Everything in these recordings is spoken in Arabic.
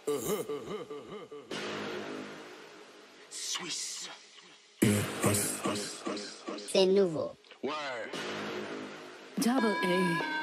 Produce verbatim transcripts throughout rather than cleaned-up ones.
Suisse. C'est nouveau. Ouais. Double A.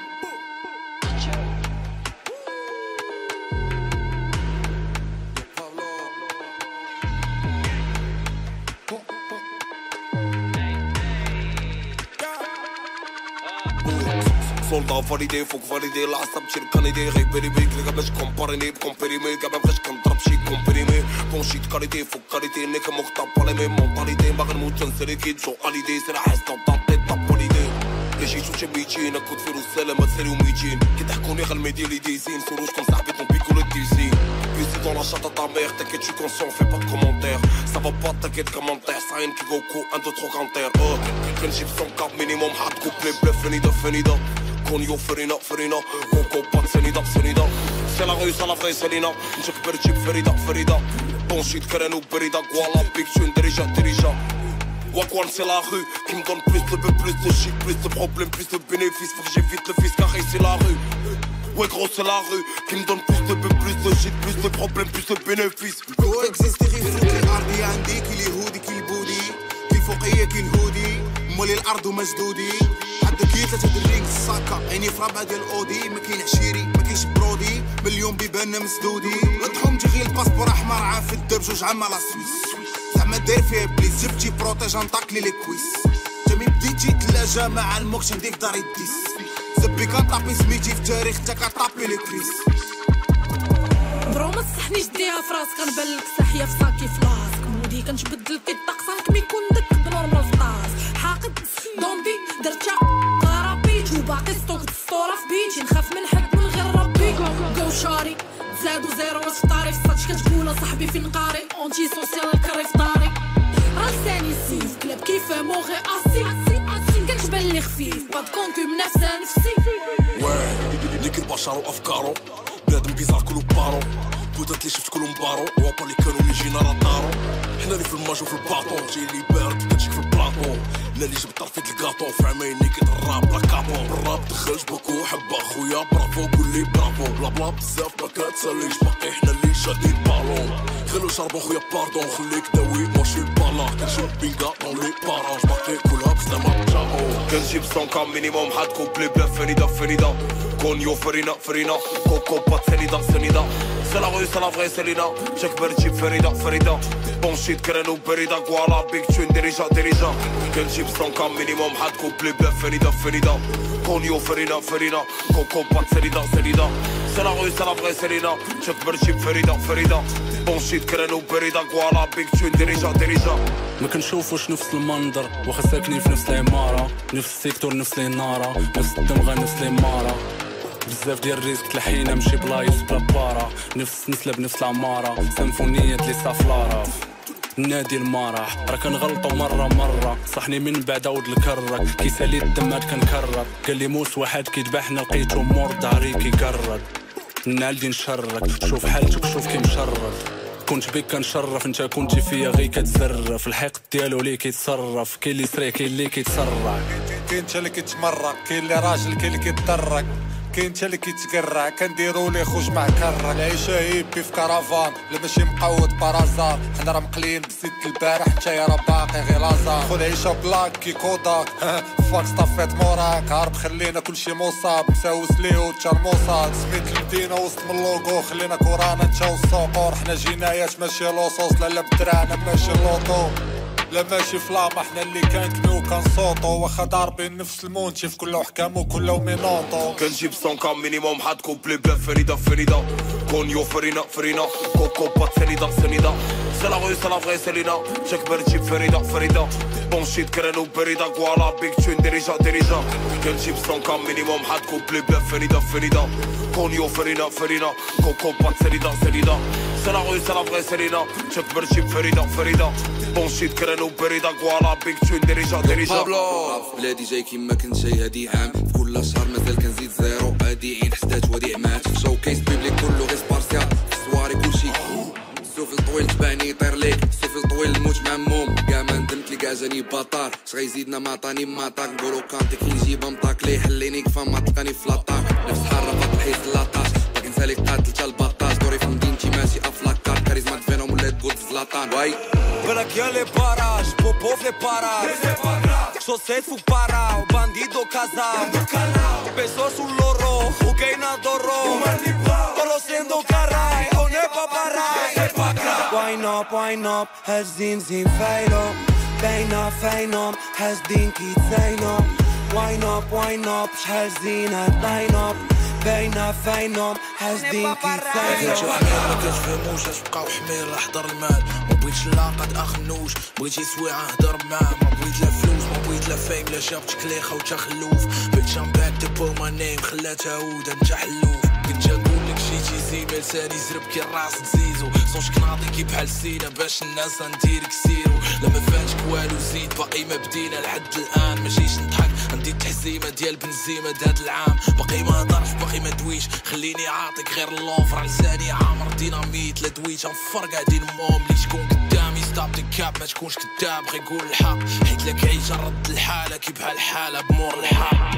Soldat validé, faut que valider la stab تشيل كانيدي غير بيريمي كلي باش كومباريني بكومبريمي كاع ما بغاش كنضرب شي كومبريمي بون شيت كاليتي فوق كاليتي نيك مختار با لي ميم مونطاليتي باغي نموت تنسالي كي تجو اليدي سير حاس طاطي طابوليدي لي جيتو شي ميتين كنت فيرو السلامة تساليو ميتين كي ضحكوني غير الميديا لي ديزين سولو شكون صاحبي طون بيكولو ديزين بيسي دون لا شاطا تا ميغ تاكيت شي كونسيون في با كومونتير سا فا با تاكيت كومونتير صاين كي غوكو ان دو ترو كانتير اه كنجيب سون كاب مينيموم حاط كوبلي بلا فنيدا فنيدا كونيو فرينا فرينا كوكو بات سنيدا سنيدا سي لا غو سا لا فغي سالينا نتكبر تجيب فريدا فريدا بون شيت كرانو بريدا كوالا بيك تون دريجا دريجا Wakwan c'est la rue qui me donne plus de peu, plus de shit, plus de problèmes, plus de bénéfices. Faut que j'évite le fils car c'est la rue. Ouais gros c'est la rue qui me donne plus de peu, plus de shit, plus de problèmes, plus de bénéfices. كوكزيست غير فوق الارض عندي كي اليهودي كي البودي كي الفوقيه كي الهودي مولي الارض ومجدودي حد كي ثلاثه درينك الساكا عيني في ربعه ديال الاودي ما كاين عشيري ما كاينش برودي مليون بيبان مسدودي نضحهم تجي غير الباسبور احمر عام في الدرب جوج عام على سويس زعما داير فيها بليز جبتي بروتيج نطاق لي لي كويس جامي بديتي تلاجا مع الموكش نديك داري ديس زبي كطابي سميتي في التاريخ انت كطابي لي كريس برو ما تصحنيش ديها فراسك غنبان لك ساحيه في صاكي فلاسك مودي كنتبدل كي طاقسك مي يكون داك بنورمال فطاس حاقد دوندي درتها غرابيت وباقي ستوك الصوره في بيتي نخاف من حد من غير ربي جو شاري زادو زيرو واش طاري في صاتش كتقول صاحبي فين قاري اونتي سوسيال الكري في داري راساني سيف كلاب كيفامو غير اسي كنتبان لي خفيف باد كونكو منافسه نفسي واه نيك البشر وافكارو بنادم بيزار كلو بارو بودات لي شفت كلهم بارو وابا اللي كانوا يجينا راه دارو حنا اللي في الماجو في الباطون جاي لي بارد كتشيك في البلاطون لا اللي جبت طرفيت الكاطون في عمايني كيتراب لا كابون بالراب دخل جبكو حب اخويا برافو قولي برافو بلا بلا بزاف ما كتساليش باقي حنا اللي شادين بالون خلو شربو خويا باردون خليك داوي ماشي بالا كنشوف بينكا دون لي باراج باقي كلها بسلامة جامو كنجيب سون كام مينيموم حد كوبلي بلا فريدا فريدا كونيو فرينا فرينا كوكو بات سنيدا سنيدا سي لا غو سي لا فغي سالينا تكبر تجيب فريدا فريدا بون شيت كرانو بريدا كوالا بيك تون دريجا دريجا كنجيب سون كام مينيموم حد كوبلي بلا فريدا فريدا كونيو فرينا فرينا كوكو بات سنيدا سنيدا سي لا غو سي لا فغي سالينا تكبر تجيب فريدا فريدا بون شيت كرانو بريدا كوالا بيك تون دريجا دريجا ما كنشوفوش نفس المنظر واخا ساكنين في نفس العمارة نفس السيكتور نفس النارة نفس الدمغة نفس الإمارة بزاف ديال الريسك تلحينا مشي بلايص بلا بارا نفس نسلب نفس العمارة سيمفونية لي صافلارة نادي المرح راه كنغلطو مرة مرة صحني من بعد عود الكرك كيسالي الدم هاد كنكرر قال لي موس واحد كيذبحنا لقيتو مور داري كيكرر نالدي نشرك شوف حالتك شوف كي مشرد كنت بيك كنشرف انت كنتي فيا غي كتزرف الحقد ديالو ليه كيتصرف كاين اللي سري كاين اللي كيتسرع كاين انت اللي كيتمرق كاين اللي راجل كاين اللي كيتدرك كاين انت اللي كيتقرع كنديرو ليه خوش مع كرة العيشه هيبي في كرافان لا ماشي مقود بارازار حنا راه مقليين بزيت البارح نتايا راه باقي غير لازار خذ عيشه بلاك كي كوداك فاك طفيت موراك هارب خلينا كلشي مصاب مساوس ليه تشرموصات سميت المدينه وسط من اللوغو خلينا كورانا نتشاو السوقور حنا جنايات ماشي لوصوص لا لا بدرانا ماشي لوطو لا ماشي فلاما حنا اللي كنكنيو كنصوتو واخا ضاربين نفس المونتي في كل حكام وكل مينوطو كنجيب سون كام مينيموم حد كوبلي بلا فريدا فريدا كونيو فرينا فرينا كوكو بات سنيدا سنيدا سي لا غو سي لا فغي سالينا تكبر تجيب فريدا فريدا بون شيت كرانو بريدا كوالا بيك تون دريجا دريجا كنجيب سون كام مينيموم حد كوبلي بلا فريدا فريدا كونيو فرينا فرينا كوكو بات سنيدا سنيدا سي لا غو سي لا فغي سالينا تكبر تجيب فريدا فريدا بون شيت كرانو بريدا كوالا بيك تون دريجا دريجا بلادي جاي كيما كنت جاي هادي عام في كل شهر مازال كنزيد زيرو هادي عين حدات وديع مات شو كيس بيبليك كله غير سبارسيال في السواري كلشي السوفل طويل تبعني يطير ليك السوفل طويل الموت معموم كاع ما ندمت لي كاع جاني باطار اش غيزيدنا ما عطاني ماطاك نقولو كانتي كي نجيب مطاك ليه حليني كفا ما تلقاني في لاطاك نفس حاره فاط الحيط لاطاش باغي نسالي قاتل تا الباطاج دوري في مدينتي ماشي زلطان واي بالك يا لي باراج بوبو في باراج شوسيت فوق بارا وبانديدو كازا بيسوس واللورو وكاينا دورو كولوسيندو كاراي او نيبا باراي واين اب واين اب هازين زين فايلو بينا فاينوم هازدين كي تساينوم واين اب واين اب شحال زينة لاين اب بينا فاينوم هازدين كي تساينوم ما كتفهموش اش بقاو حمير راه حضر المال ما بغيتش لاقة اخنوش بغيتي سويعة هضر معاه ما بغيت لا فلوس ما بغيت لا فايم لا جابت كليخة وتا خلوف بغيت شامباك تبو ما نايم خلاتها هودا نتا حلوف كنت نقول لك شي تيزي لساني زرب كي الراس تزيزو صوتك ناضي كي بحال سينا باش الناس نديرك سيرو لما فاتك والو زيد باقي ما بدينا لحد الان ماشيش نضحك عندي التحزيمه ديال بنزيمه هاد العام باقي ما هضرش باقي ما دويش خليني عاطيك غير اللوفر على لساني عامر ديناميت لا دويت غنفرق قاعدين موم لي تكون قدامي ستاب دي كاب ما تكونش كداب غير قول الحق حيت لك عيشه رد الحاله كي بحال حاله بمور الحق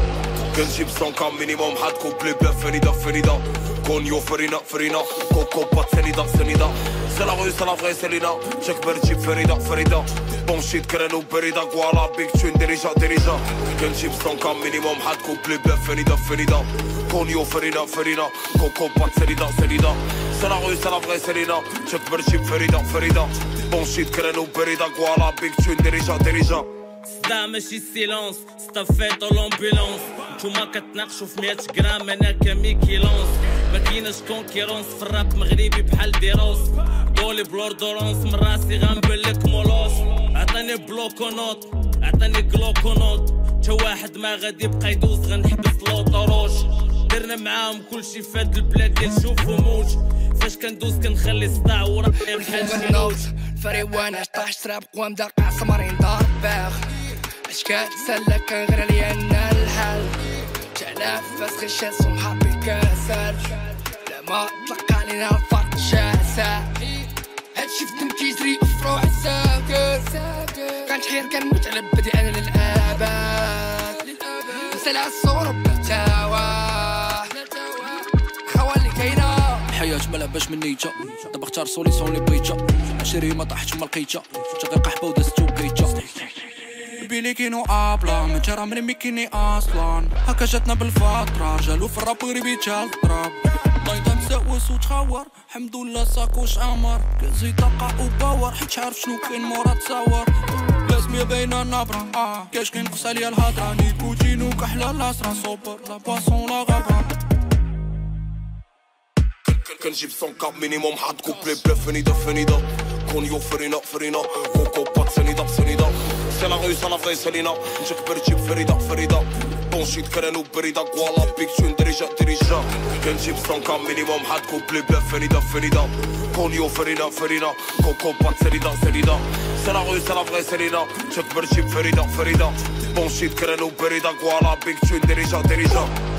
كنجيب صنكا مينيموم حد كوبلي بلا فريدة فريدة كونيو فرينا فرينا كوكو بات سنيدة سنيدة سي لا غو سي لا فغي سيلينا جاك تجيب فريدة فريدة بونشيت كرانو بريدة كوالا بيك تون ديريجا ديريجا كنجيب صنكا مينيموم حد كوبلي بلا فريدة فريدة كونيو فرينا فرينا كوكو بات سنيدة سنيدة سي لا غو سي لا فغي سيلينا جاك تجيب فريدة فريدة بونشيت كرانو بريدة كوالا بيك تون ديريجا ديريجا صدا ماشي سيلونس ستافيتو لومبيلونس نتوما كتناقشو في مية غرام انا كمي كيلونس مكايناش كونكيرونس في الراب مغربي بحال ديروس قولي بلوردورونس من راسي غنبلك مولوس عطاني بلوكونوت عطاني كلوكونوت تا واحد ما غادي يبقى يدوز غنحبس لوطوروش درنا معاهم كلشي فهاد البلاد ديال شوف وموت فاش كندوز كنخلي صداع ورايا بحال شي نوت فري وانا طاح شراب قوام داقع سمرين دار باغ اشكال سلا كان غير ليا انا الحال جانا فاسخي شاس ومحابي كاسر لما طلق علينا الفرق شاسع هادشي في دم كيجري افروح ساكر كنتحير كنموت على بدي انا للابد نسال الصور بلا تاوه خوالي كاينه الحياة مالا باش من نيتشا دابا اختار سوليسيون لي بيتشا عشري ما طاحتش ما لقيتشا جا غير قحبه ودازتو بكيتشا بيلي كينو ابلا من جرى من ميكيني اصلا هكا جاتنا بالفترة رجالو في الراب غريبي تشال الضرب ضايطة مساوس وتخور الحمد لله ساكوش امر كازي طاقة وباور حيت عارف شنو كاين مورا تصور لازم يبين النبرة اه كاش كينقص عليا الهضرة نيكوتينو كحلة لاسرة سوبر لا باسون لا غابرة كنجيب صنكا مينيموم حد كوبلي بلا فريدة فريدة كونيو فرينا فرينا كوكو بات سنيدة سنيدة سي لا غو سي لا فغي سيلينا نجبر تجيب فريدة فريدة بونشيت كرانو بريدة كوالا بيك تون ديريجا ديريجا كنجيب صنكا مينيموم حد كوبلي بلا فريدة فريدة كونيو فرينا فرينا كوكو بات سنيدة سنيدة سي لا غو سي لا فغي سيلينا نجبر تجيب فريدة فريدة بونشيت كرانو بريدة كوالا بيك تون ديريجا ديريجا